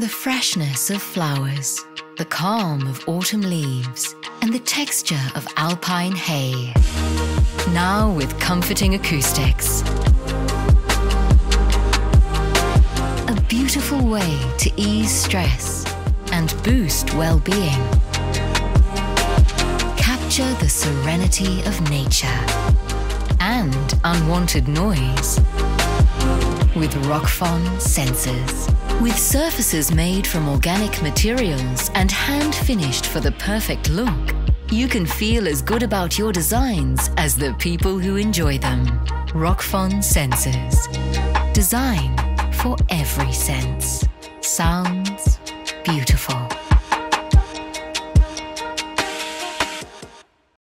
The freshness of flowers, the calm of autumn leaves, and the texture of alpine hay. Now with comforting acoustics. A beautiful way to ease stress and boost well-being. Capture the serenity of nature and unwanted noise with Rockfon Senses. With surfaces made from organic materials and hand-finished for the perfect look, you can feel as good about your designs as the people who enjoy them. Rockfon Senses. Design for every sense. Sounds beautiful.